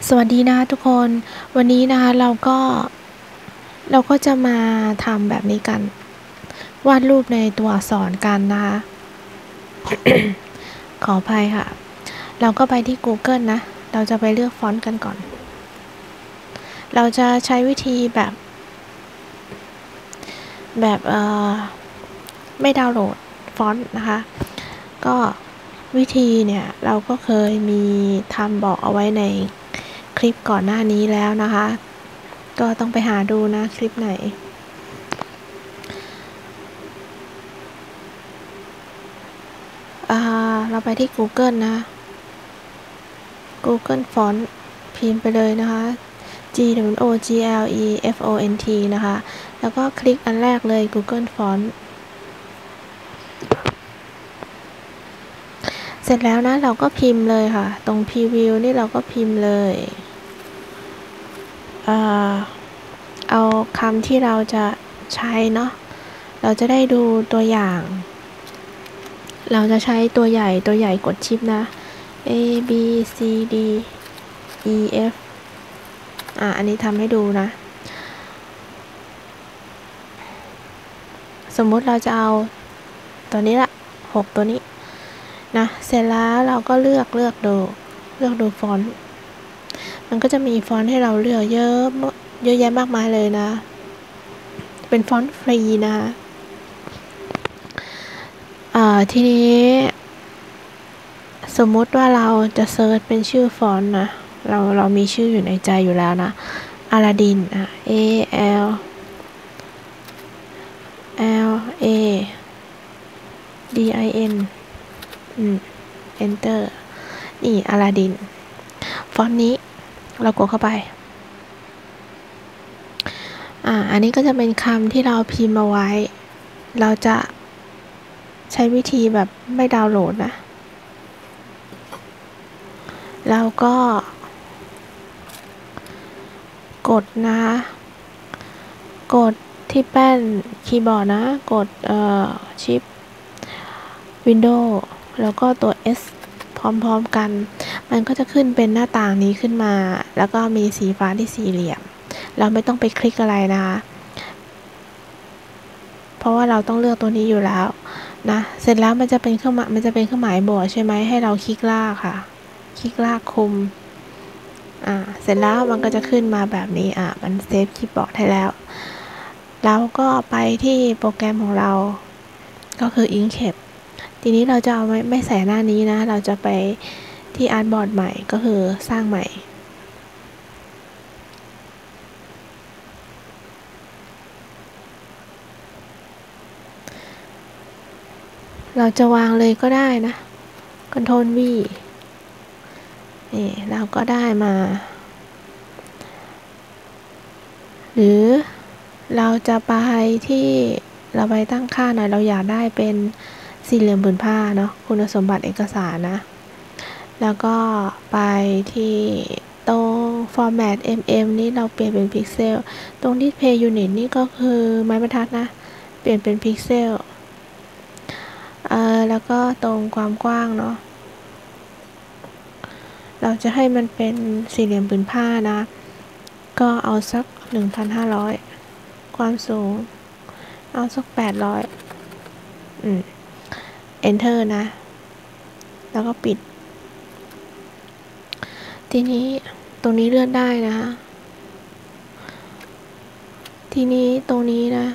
สวัสดีนะทุกคนวันนี้นะคะเราก็จะมาทำแบบนี้กันวาดรูปในตัวอักษรกันนะคะ ขออภัยค่ะเราก็ไปที่ Google นะเราจะไปเลือกฟอนต์กันก่อนเราจะใช้วิธีแบบไม่ดาวน์โหลดฟอนต์นะคะก็วิธีเนี่ยเราก็เคยมีทำบอกเอาไว้ในคลิปก่อนหน้านี้แล้วนะคะก็ต้องไปหาดูนะคลิปไหนเราไปที่ Google นะ Google Font พิมพ์ไปเลยนะคะ GWOGLEFONT นะคะแล้วก็คลิกอันแรกเลย Google Font เสร็จแล้วนะเราก็พิมพ์เลยค่ะตรง Preview นี่เราก็พิมพ์เลยเอาคำที่เราจะใช้เนาะเราจะได้ดูตัวอย่างเราจะใช้ตัวใหญ่กดชิปนะ A B C D E F อันนี้ทำให้ดูนะสมมุติเราจะเอาตัวนี้ละ6ตัวนี้นะเสร็จแล้วเราก็เลือกดูฟอนต์มันก็จะมีฟอนต์ให้เราเลือกเยอะแยะมากมายเลยนะเป็นฟอนต์ฟรีนะทีนี้สมมุติว่าเราจะเซิร์ชเป็นชื่อฟอนต์นะเรามีชื่ออยู่ในใจอยู่แล้วนะอลาดินA L A D I N Enter นี่อลาดินฟอนต์นี้เรากดเข้าไปอันนี้ก็จะเป็นคำที่เราพิมพ์เอาไว้เราจะใช้วิธีแบบไม่ดาวน์โหลดนะแล้วก็กดนะคะกดที่แป้นคีย์บอร์ดนะกดชิป Windows แล้วก็ตัว S พร้อมๆกันมันก็จะขึ้นเป็นหน้าต่างนี้ขึ้นมาแล้วก็มีสีฟ้าที่สี่เหลี่ยมเราไม่ต้องไปคลิกอะไรนะคะเพราะว่าเราต้องเลือกตัวนี้อยู่แล้วนะเสร็จแล้วมันจะเป็นเครื่องหมายบวกใช่ไหมให้เราคลิกลากค่ะคลิกลากคุมเสร็จแล้วมันก็จะขึ้นมาแบบนี้มันเซฟคีย์บอร์ดให้แล้วเราก็ไปที่โปรแกรมของเราก็คือ Inkscape ทีนี้เราจะเอาไม่ใส่หน้านี้นะเราจะไปที่อาร์ตบอร์ดใหม่ก็คือสร้างใหม่เราจะวางเลยก็ได้นะ Ctrl V นี่เราก็ได้มาหรือเราจะไปที่เราไปตั้งค่าหน่อยเราอยากได้เป็นสี่เหลี่ยมผืนผ้าเนาะคุณสมบัติเอกสารนะแล้วก็ไปที่ตรง format mm นี้เราเปลี่ยนเป็นพิกเซลตรง display unit นี่ก็คือไม้บรรทัดนะเปลี่ยนเป็นพิกเซลแล้วก็ตรงความกว้างเนาะเราจะให้มันเป็นสี่เหลี่ยมผืนผ้านะก็เอาสัก 1,500 ความสูงเอาสัก 800 Enter นะแล้วก็ปิดทีนี้ตรงนี้เลื่อนได้นะทีนี้ตรงนี้นะ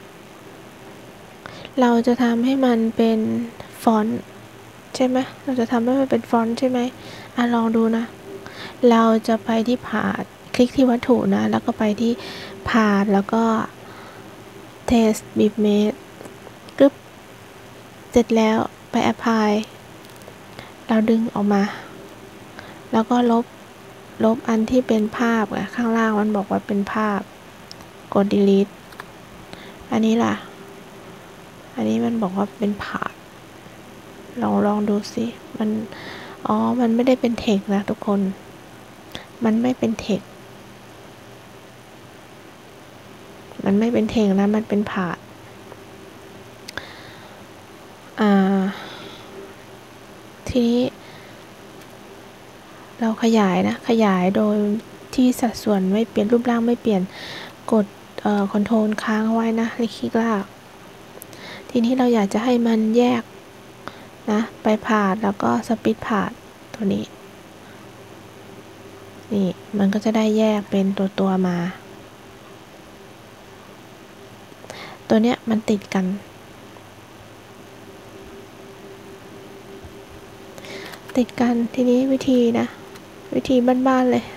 เราจะทำให้มันเป็นฟอนต์ใช่ไหมเราจะทำให้มันเป็นฟอนต์ใช่ไหมลองดูนะเราจะไปที่พาธคลิกที่วัตถุนะแล้วก็ไปที่พาธแล้วก็ Test Bitmap กึ๊บเสร็จแล้วไป Apply เราดึงออกมาแล้วก็ลบอันที่เป็นภาพข้างล่างมันบอกว่าเป็นภาพกด delete อันนี้ล่ะอันนี้มันบอกว่าเป็นภาพลองดูสิมันไม่ได้เป็นเทคนะทุกคนมันไม่เป็นเทคนะมันเป็นภาพทีนี้เราขยายนะขยายโดยที่สัดส่วนไม่เปลี่ยนรูปร่างไม่เปลี่ยนกดคอนโทรลค้างไว้นะคลิกลากทีนี้เราอยากจะให้มันแยกนะไปผ่านแล้วก็สปิดผ่านตัวนี้นี่มันก็จะได้แยกเป็นตัวมาตัวเนี้ยมันติดกันทีนี้วิธีนะวิธีบ้านๆเลย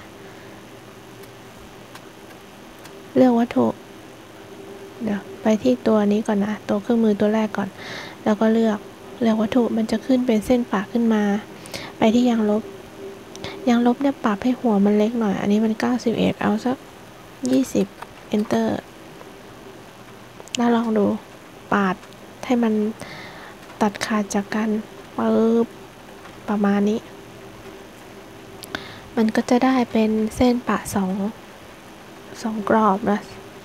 เลือกวัตถุเดี๋ยวไปที่ตัวนี้ก่อนนะตัวเครื่องมือตัวแรกก่อนแล้วก็เลือกวัตถุมันจะขึ้นเป็นเส้นปะขึ้นมาไปที่ยางลบเนี่ยปรับให้หัวมันเล็กหน่อยอันนี้มัน91เอาสัก20 enter แล้วลองดูปาดให้มันตัดขาดจากกันปึ๊บประมาณนี้มันก็จะได้เป็นเส้นปะสองกรอบนะ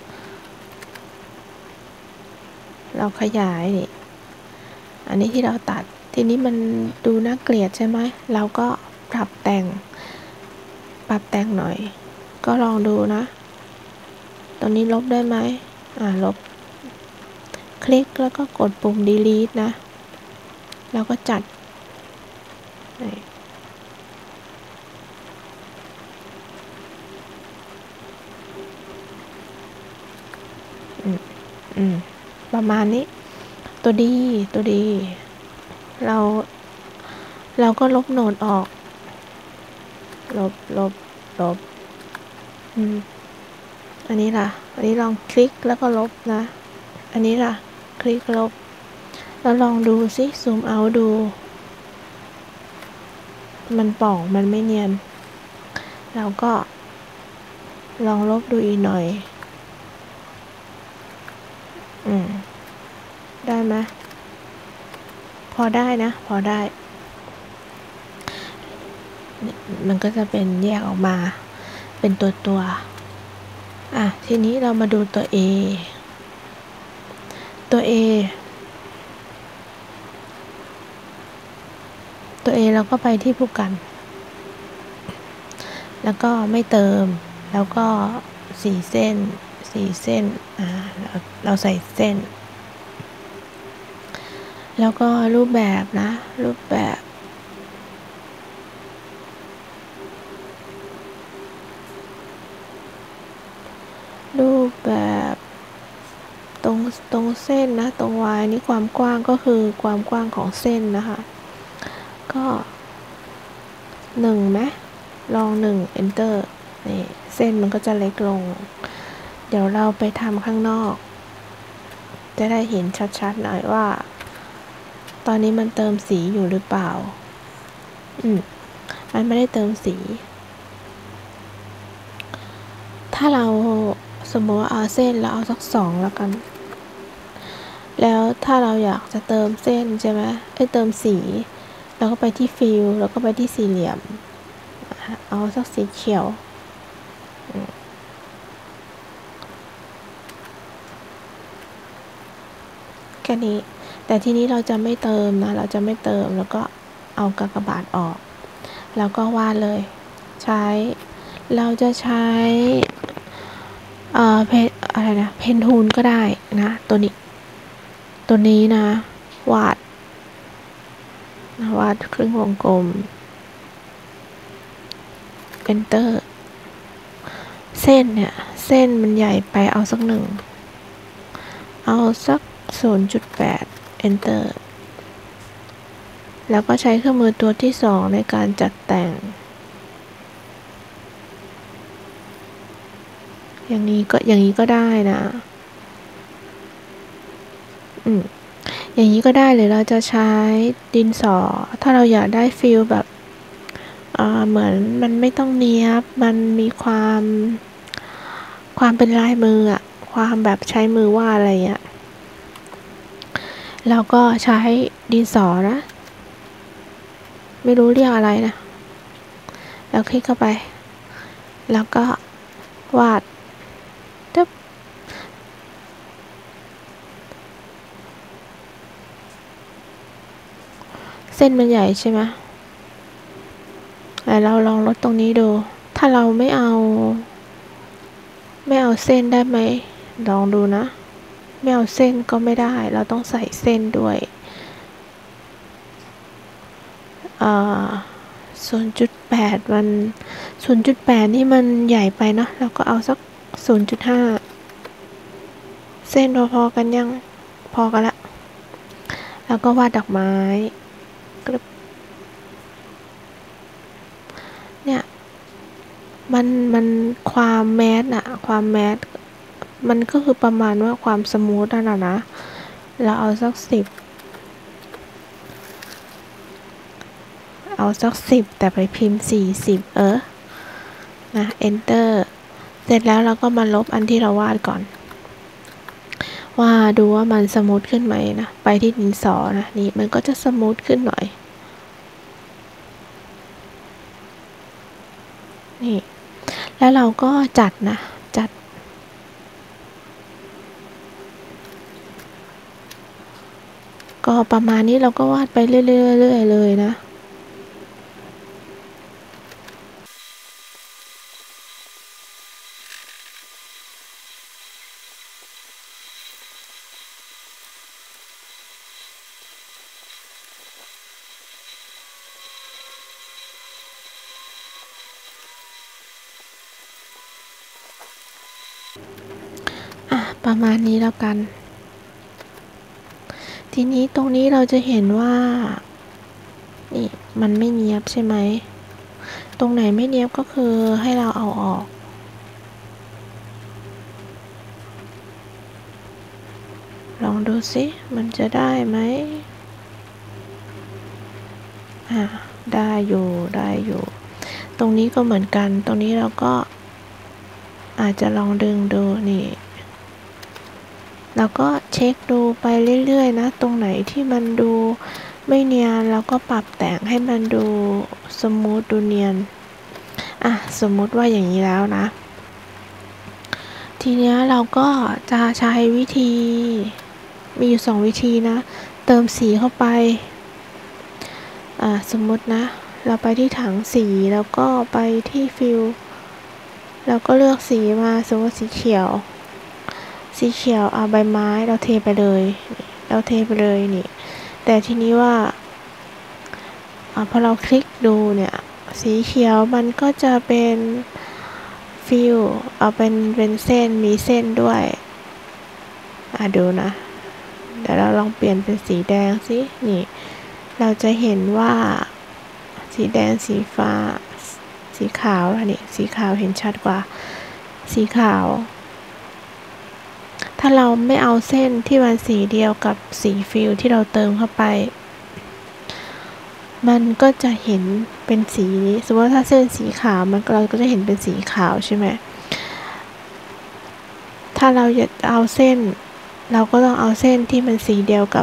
เราขยายนี่อันนี้ที่เราตัดทีนี้มันดูน่าเกลียดใช่ไหมเราก็ปรับแต่งหน่อยก็ลองดูนะตรงนี้ลบได้ไหมลบคลิกแล้วก็กดปุ่ม delete นะแล้วก็จัดประมาณนี้ตัวดีเราก็ลบโหนดออกลบอันนี้ล่ะอันนี้ลองคลิกแล้วก็ลบนะอันนี้ล่ะคลิกลบแล้วลองดูซิซูมเอาดูมันป่องมันไม่เนียนเราก็ลองลบดูอีกหน่อยได้ไหมพอได้นะพอได้มันก็จะเป็นแยกออกมาเป็นตัวทีนี้เรามาดูตัว A เราก็ไปที่ผู้กันแล้วก็ไม่เติมแล้วก็4 เส้นเราใส่เส้นแล้วก็รูปแบบนะรูปแบบตรงเส้นนะตรง Y นี่ความกว้างก็คือความกว้างของเส้นนะคะก็1ไหมลอง1 enter นี่เส้นมันก็จะเล็กลงเดี๋ยวเราไปทำข้างนอกจะได้เห็นชัดๆหน่อยว่าตอนนี้มันเติมสีอยู่หรือเปล่ามันไม่ได้เติมสีถ้าเราสมมติว่าเอาเส้นแล้วเอาสัก2แล้วกันแล้วถ้าเราอยากจะเติมเส้นใช่ไหมเติมสีเราก็ไปที่ฟิลแล้วก็ไปที่สี่เหลี่ยมเอาสักสีเขียวแค่นี้แต่ทีนี้เราจะไม่เติมนะเราจะไม่เติมแล้วก็เอากากบาทออกแล้วก็วาดเลยเราจะใช้เพนทูลก็ได้นะตัวนี้นะวาดครึ่งวงกลม enter เส้นมันใหญ่ไปเอาสัก1เอาสัก 0.8 enter แล้วก็ใช้เครื่องมือตัวที่2ในการจัดแต่งอย่างนี้ก็ได้นะอย่างนี้ก็ได้หรือเราจะใช้ดินสอถ้าเราอยากได้ฟีลแบบเหมือนมันไม่ต้องเนี้ยบมันมีความเป็นลายมือความแบบใช้มือวาดอะไรเงี้ยเราก็ใช้ดินสอนะไม่รู้เรียกอะไรนะแล้วคลิกเข้าไปแล้วก็วาดเส้นมันใหญ่ใช่ไหมเราลองลดตรงนี้ดูถ้าเราไม่เอาเส้นได้ไหมลองดูนะไม่เอาเส้นก็ไม่ได้เราต้องใส่เส้นด้วย0.8 มัน 0.8 นี่มันใหญ่ไปเนาะเราก็เอาสัก 0.5 เส้นพอๆกันยังพอกันละแล้วก็วาดดอกไม้เนี่ยมันความแมสอะความแมสมันก็คือประมาณว่าความสมูทนั่นนะเราเอาสัก10แต่ไปพิมพ์40นะ enter เสร็จแล้วเราก็มาลบอันที่เราวาดก่อนว่าดูว่ามันสมูทขึ้นไหมนะไปที่ดินสอนะนี่มันก็จะสมูทขึ้นหน่อยนี่แล้วเราก็จัดก็ประมาณนี้เราก็วาดไปเรื่อยๆเลยนะประมาณนี้แล้วกันทีนี้ตรงนี้เราจะเห็นว่านี่มันไม่เนียบใช่ไหมตรงไหนไม่เนียบก็คือให้เราเอาออกลองดูสิมันจะได้ไหมได้อยู่ตรงนี้ก็เหมือนกันตรงนี้เราก็อาจจะลองดึงดูนี่แล้วก็เช็คดูไปเรื่อยๆนะตรงไหนที่มันดูไม่เนียนเราก็ปรับแต่งให้มันดูสมูทดูเนียนสมมุติว่าอย่างนี้แล้วนะทีนี้เราก็จะใช้วิธีมีอยู่2วิธีนะเติมสีเข้าไปสมมตินะเราไปที่ถังสีแล้วก็ไปที่ฟิลเราก็เลือกสีมาสมมติสีเขียวเอาใบไม้เราเทไปเลยนี่แต่ทีนี้ว่าพอเราคลิกดูเนี่ยสีเขียวมันก็จะเป็นฟิลเอาเป็นเส้นมีเส้นด้วยดูนะเดี๋ยวเราลองเปลี่ยนเป็นสีแดงสินี่เราจะเห็นว่าสีแดงสีฟ้าสีขาวนี่สีขาวเห็นชัดกว่าสีขาวถ้าเราไม่เอาเส้นที่มันสีเดียวกับสีฟิลที่เราเติมเข้าไปมันก็จะเห็นเป็นสีนี้สมมติว่าถ้าเส้นสีขาวเราก็จะเห็นเป็นสีขาวใช่ไหมถ้าเราอยากเอาเส้นเราก็ต้องเอาเส้นที่มันสีเดียวกับ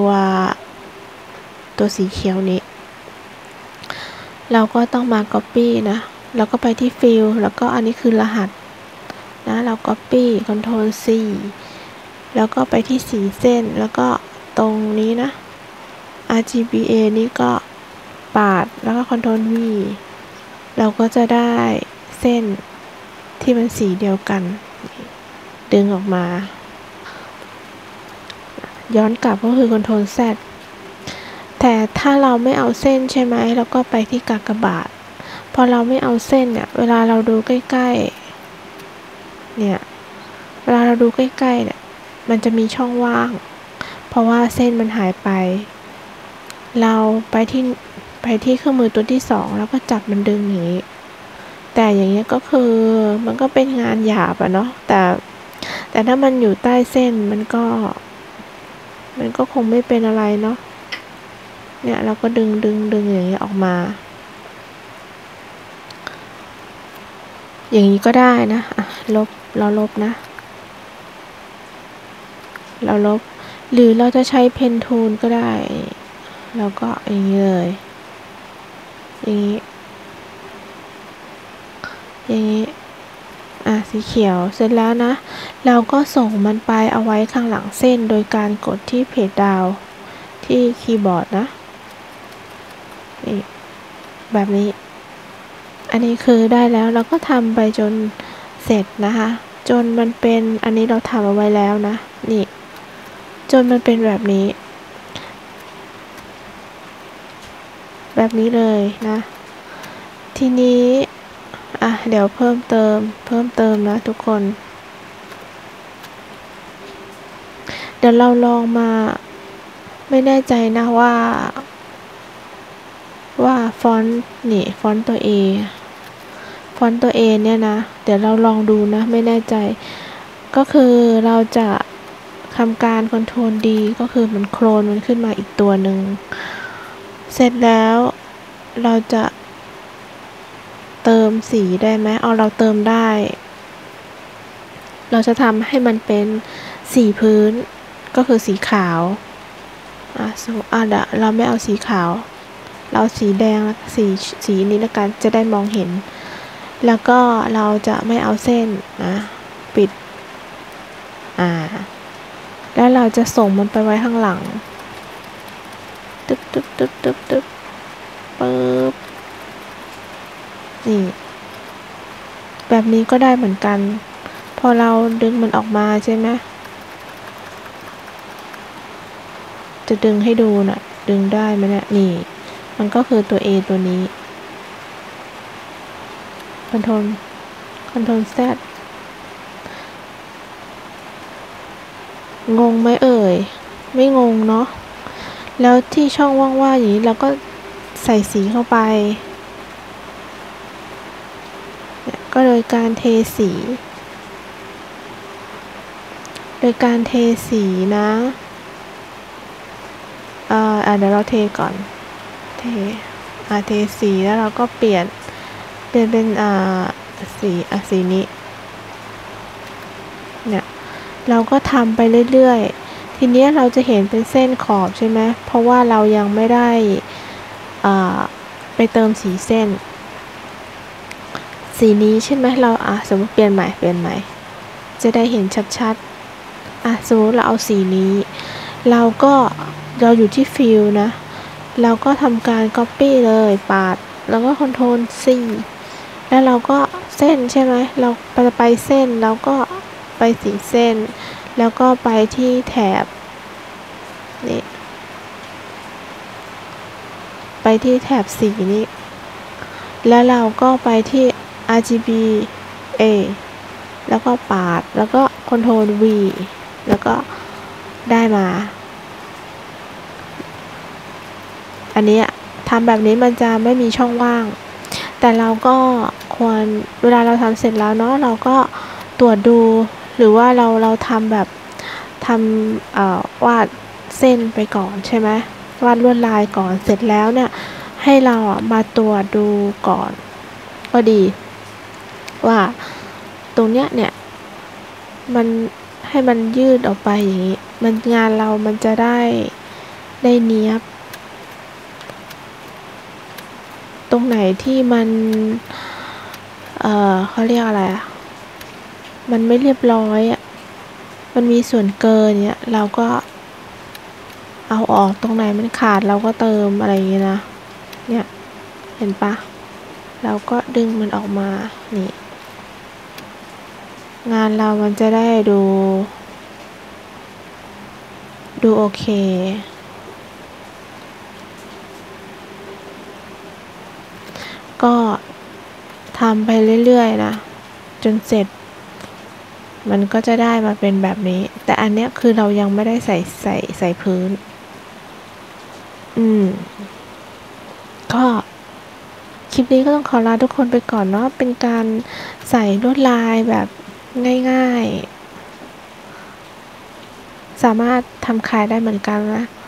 ตัวสีเขียวนี้เราก็ต้องมา copy นะแล้วก็ไปที่ฟิลแล้วก็อันนี้คือรหัสนะเรา copy Ctrl C แล้วก็ไปที่สีเส้นแล้วก็ตรงนี้นะ RGBA นี่ก็ปาดแล้วก็ Ctrl V เราก็จะได้เส้นที่มันสีเดียวกันดึงออกมาย้อนกลับก็คือ Ctrl Z แต่ถ้าเราไม่เอาเส้นใช่ไหมเราก็ไปที่กากบาทพอเราไม่เอาเส้นเนี่ยเวลาเราดูใกล้ๆเนี่ยเวลาเราดูใกล้ๆเนี่ยมันจะมีช่องว่างเพราะว่าเส้นมันหายไปเราไปที่เครื่องมือตัวที่2แล้วก็จับมันดึงอย่างนี้แต่อย่างเงี้ยก็คือมันก็เป็นงานหยาบเนาะแต่ถ้ามันอยู่ใต้เส้นมันก็คงไม่เป็นอะไรเนาะเนี่ยเราก็ดึงอย่างนี้ออกมาอย่างนี้ก็ได้นะเราลบนะเราลบหรือเราจะใช้เพนทูลก็ได้เราก็อย่างนี้เลยอย่างนี้สีเขียวเสร็จแล้วนะเราก็ส่งมันไปเอาไว้ข้างหลังเส้นโดยการกดที่เพจดาวที่คีย์บอร์ดนะนี่แบบนี้อันนี้คือได้แล้วเราก็ทำไปจนเสร็จนะคะจนมันเป็นอันนี้เราทำเอาไว้แล้วนะนี่จนมันเป็นแบบนี้เลยนะทีนี้เดี๋ยวเพิ่มเติมนะทุกคนเดี๋ยวเราลองมาไม่แน่ใจนะว่าฟอนต์นี่ฟอนต์ตัว A เนี่ยนะเดี๋ยวเราลองดูนะไม่แน่ใจก็คือเราจะทำการคอนโทรลดีก็คือมันโคลนมันขึ้นมาอีกตัวหนึ่งเสร็จแล้วเราจะเติมสีได้ไหมเราเติมได้เราจะทำให้มันเป็นสีพื้นก็คือสีขาวสมมติเราไม่เอาสีขาวเราสีแดงสีนี้แล้วกันจะได้มองเห็นแล้วก็เราจะไม่เอาเส้นนะปิดแล้วเราจะส่งมันไปไว้ข้างหลังตึ๊บปึ๊บนี่แบบนี้ก็ได้เหมือนกันพอเราดึงมันออกมาใช่ไหมจะดึงให้ดูนะดึงได้ไหมเนี่ยนี่มันก็คือตัว A ตัวนี้คอนโทรล Z งงไหมเอ่ยไม่งงเนาะแล้วที่ช่องว่างๆอย่างนี้เราก็ใส่สีเข้าไปก็โดยการเทสีนะเดี๋ยวเราเทก่อนเทสีแล้วเราก็เปลี่ยนเป็นสีนี้เนี่ยเราก็ทำไปเรื่อยๆทีนี้เราจะเห็นเป็นเส้นขอบใช่ไหมเพราะว่าเรายังไม่ได้ไปเติมสีเส้นสีนี้ใช่ไหมเราสมมติเปลี่ยนใหม่จะได้เห็นชัดๆสมมติเราเอาสีนี้เราอยู่ที่ฟิลนะเราก็ทำการ copy เลยปาดแล้วก็ Ctrl C แล้วเราก็เส้นใช่ไหมเราไปเส้นเราก็ไปสีเส้นแล้วก็ไปที่แถบนี่ไปที่แถบสีนี้แล้วเราก็ไปที่ RGB A แล้วก็ปาดแล้วก็ Ctrl V แล้วก็ได้มาอันนี้ทำแบบนี้มันจะไม่มีช่องว่างแต่เราก็ควรเวลาเราทำเสร็จแล้วเนาะเราก็ตรวจดูหรือว่าเราทำแบบวาดเส้นไปก่อนใช่ไหมวาดลวดลายก่อนเสร็จแล้วเนี่ยให้เรามาตรวจดูก่อนก็ดีว่าตรงเนี้ยเนี่ยมันให้มันยืดออกไปอย่างนี้งานเรามันจะได้เนียบตรงไหนที่มันเขาเรียกอะไรมันไม่เรียบร้อยมันมีส่วนเกินเนี่ยเราก็เอาออกตรงไหนมันขาดเราก็เติมอะไรอย่างเงี้ยนะเนี่ยเห็นปะเราก็ดึงมันออกมานี่งานเรามันจะได้ดูโอเคก็ทำไปเรื่อยๆนะจนเสร็จมันก็จะได้มาเป็นแบบนี้แต่อันเนี้ยคือเรายังไม่ได้ใส่พื้นก็คลิปนี้ก็ต้องขอลาทุกคนไปก่อนเนาะเป็นการใส่ลวดลายแบบง่ายๆสามารถทำขายได้เหมือนกันนะ